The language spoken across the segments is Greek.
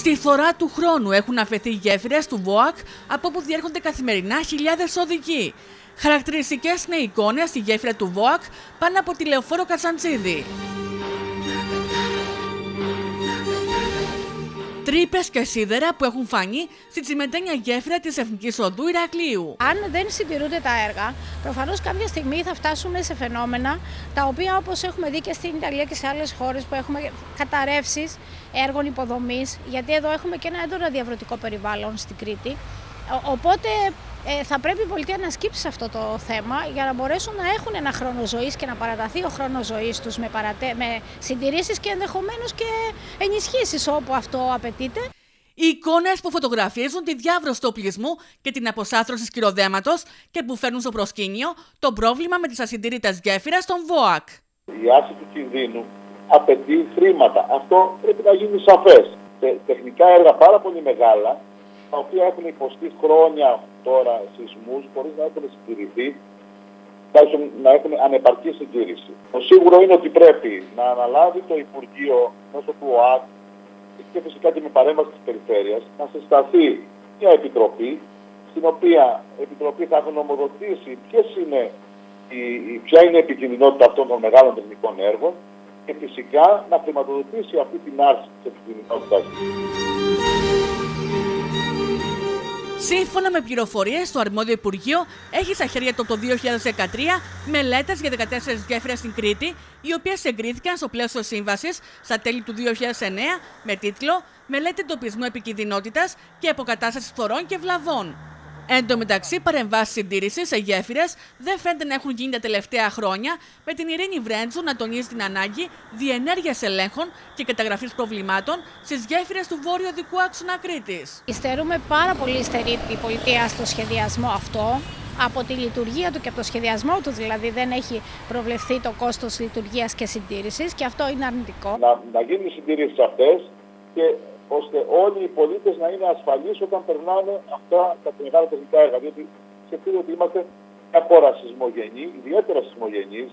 Στη φθορά του χρόνου έχουν αφαιθεί γέφυρες του ΒΟΑΚ από όπου διέρχονται καθημερινά χιλιάδες οδικοί. Χαρακτηριστικές είναι οι εικόνες στη γέφυρα του ΒΟΑΚ πάνω από τη λεωφόρο Καζαντζίδη. Τρύπες και σίδερα που έχουν φανεί στη τσιμεντένια γέφυρα της Εθνικής Οδού Ηρακλείου. Αν δεν συντηρούνται τα έργα, προφανώς κάποια στιγμή θα φτάσουμε σε φαινόμενα τα οποία, όπως έχουμε δει και στην Ιταλία και σε άλλες χώρες που έχουμε καταρρεύσεις έργων υποδομής, γιατί εδώ έχουμε και ένα έντονο διαβρωτικό περιβάλλον στην Κρήτη. Οπότε θα πρέπει η πολιτεία να σκύψει σε αυτό το θέμα για να μπορέσουν να έχουν ένα χρόνο ζωής και να παραταθεί ο χρόνος ζωής τους με συντηρήσεις και ενδεχομένως και ενισχύσεις όπου αυτό απαιτείται. Οι εικόνες που φωτογραφίζουν τη διάβρωση του οπλισμού και την αποσάθρωση σκυροδέματος και που φέρνουν στο προσκήνιο το πρόβλημα με τις ασυντηρήτες γέφυρες των ΒΟΑΚ. Η άρση του κινδύνου απαιτεί χρήματα. Αυτό πρέπει να γίνει σαφές. Τεχνικά έργα πάρα πολύ μεγάλα, τα οποία έχουν υποστεί χρόνια τώρα σεισμούς χωρίς να έχουν συντηρηθεί, να έχουν ανεπαρκή συντήρηση. Το σίγουρο είναι ότι πρέπει να αναλάβει το Υπουργείο μέσω του ΟΑΚ και φυσικά και με παρέμβαση της περιφέρειας να συσταθεί μια επιτροπή, στην οποία επιτροπή θα γνωμοδοτήσει ποια είναι η επικινδυνότητα αυτών των μεγάλων τεχνικών έργων και φυσικά να χρηματοδοτήσει αυτή την άρση της επικινδυνότητας. Σύμφωνα με πληροφορίες, το αρμόδιο Υπουργείο έχει στα χέρια του από το 2013 μελέτες για 14 γέφυρες στην Κρήτη, οι οποίες εγκρίθηκαν στο πλαίσιο σύμβασης στα τέλη του 2009 με τίτλο «Μελέτη εντοπισμού επικινδυνότητας και αποκατάστασης φθορών και βλαβών». Εν τω μεταξύ, παρεμβάσεις συντήρησης σε γέφυρες δεν φαίνεται να έχουν γίνει τα τελευταία χρόνια, με την Ειρήνη Βρέντζου να τονίζει την ανάγκη διενέργειας ελέγχων και καταγραφής προβλημάτων στις γέφυρες του βόρειου οδικού άξονα Κρήτης. Υστερούμε πάρα πολύ υστερή η πολιτεία στο σχεδιασμό αυτό. Από τη λειτουργία του και από το σχεδιασμό του, δηλαδή, δεν έχει προβλεφθεί το κόστος λειτουργίας και συντήρησης και αυτό είναι αρνητικό. Να γίνουν οι συντηρήσεις αυτές και ώστε όλοι οι πολίτες να είναι ασφαλείς όταν περνάνε αυτά τα μεγάλα τεχνικά έργα. Διότι σκεφτείτε ότι είμαστε μια χώρα σεισμογενή, ιδιαίτερα σεισμογενής,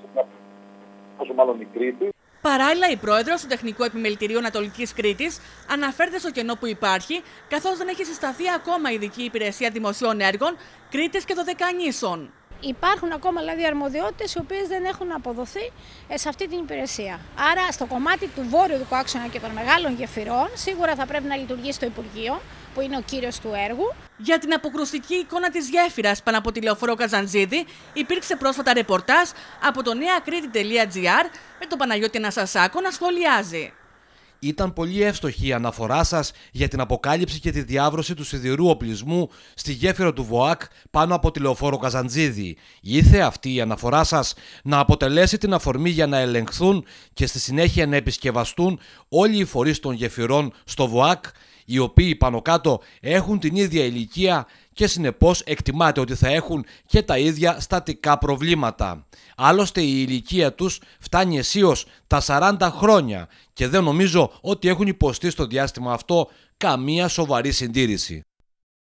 όσο μάλλον η Κρήτη. Παράλληλα, η πρόεδρος του Τεχνικού Επιμελητηρίου Ανατολικής Κρήτης αναφέρεται στο κενό που υπάρχει, καθώς δεν έχει συσταθεί ακόμα ειδική υπηρεσία δημοσίων έργων Κρήτης και Δωδεκανήσων. Υπάρχουν ακόμα δηλαδή αρμοδιότητες οι οποίες δεν έχουν αποδοθεί σε αυτή την υπηρεσία. Άρα, στο κομμάτι του βόρειου οδικού άξονα και των μεγάλων γεφυρών, σίγουρα θα πρέπει να λειτουργήσει το Υπουργείο, που είναι ο κύριος του έργου. Για την αποκρουστική εικόνα της γέφυρας πάνω από τη λεωφόρο Καζαντζίδη, υπήρξε πρόσφατα ρεπορτάζ από το neakriti.gr με τον Παναγιώτη Αναστασάκο να σχολιάζει. Ήταν πολύ εύστοχη η αναφορά σας για την αποκάλυψη και τη διάβρωση του σιδηρού οπλισμού στη γέφυρα του ΒΟΑΚ πάνω από τη λεωφόρο Καζαντζίδη. Ήρθε αυτή η αναφορά σας να αποτελέσει την αφορμή για να ελεγχθούν και στη συνέχεια να επισκευαστούν όλοι οι φορείς των γεφυρών στο ΒΟΑΚ, οι οποίοι πάνω κάτω έχουν την ίδια ηλικία και συνεπώς εκτιμάται ότι θα έχουν και τα ίδια στατικά προβλήματα. Άλλωστε η ηλικία τους φτάνει αισίως τα 40 χρόνια και δεν νομίζω ότι έχουν υποστεί στο διάστημα αυτό καμία σοβαρή συντήρηση.